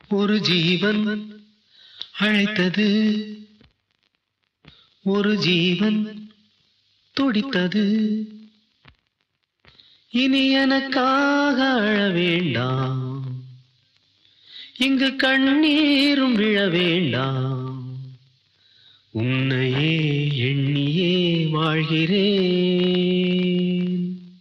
ஒரு ஜீவன் அழைத்தது, ஒரு ஜீவன் துடித்தது. இனி எனக்காக அழ வேண்டாம், இங்கு கண்ணீரும் விழ வேண்டாம். உன்னையே எண்ணியே வாழ்கிறேன்.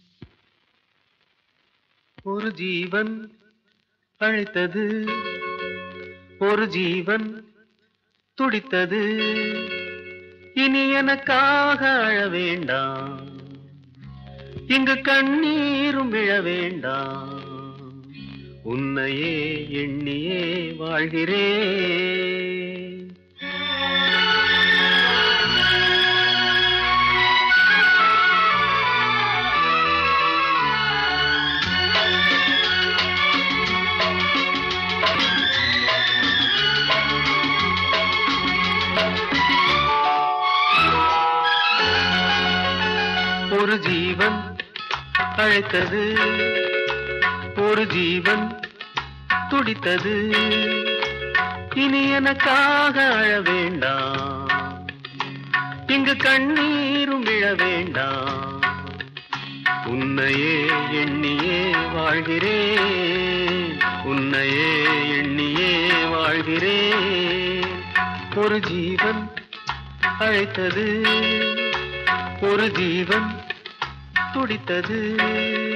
ஒரு ஜீவன் அழைத்தது, ஒரு ஜீவன் துடித்தது. இனி எனக்காக அழ வேண்டாம், இங்கு கண்ணீரும் விழ வேண்டாம். உன்னையே எண்ணியே வாழ்கிறேன். ஒரு ஜீவன் அழைத்தது, ஒரு ஜீவன் துடித்தது. இனி எனக்காக அழ வேண்டாம், இங்கு கண்ணீரும் விழ வேண்டாம். உன்னையே எண்ணியே வாழ்கிறேன், உன்னையே எண்ணியே வாழ்கிறேன். ஒரு ஜீவன் அழைத்தது, ஒரு ஜீவன் துடித்தது.